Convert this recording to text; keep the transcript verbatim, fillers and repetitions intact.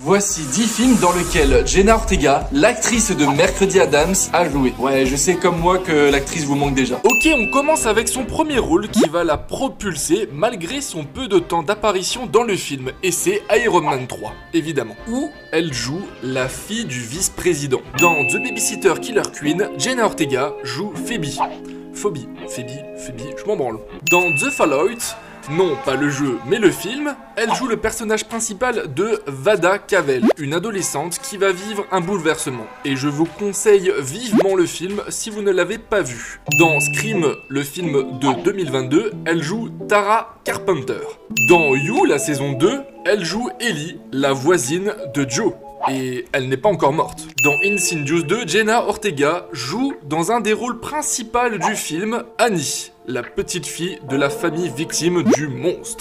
Voici dix films dans lesquels Jenna Ortega, l'actrice de Mercredi Addams, a joué. Ouais, je sais comme moi que l'actrice vous manque déjà. Ok, on commence avec son premier rôle qui va la propulser malgré son peu de temps d'apparition dans le film. Et c'est Iron Man trois, évidemment. Où elle joue la fille du vice-président. Dans The Babysitter Killer Queen, Jenna Ortega joue Phoebe. Phobie, Phoebe, Phoebe, je m'en branle. Dans The Fallout, non, pas le jeu, mais le film, elle joue le personnage principal de Vada Cavell, une adolescente qui va vivre un bouleversement. Et je vous conseille vivement le film si vous ne l'avez pas vu. Dans Scream, le film de deux mille vingt-deux, elle joue Tara Carpenter. Dans You, la saison deux, elle joue Ellie, la voisine de Joe. Et elle n'est pas encore morte. Dans Insidious deux, Jenna Ortega joue dans un des rôles principaux du film, Annie, la petite fille de la famille victime du monstre.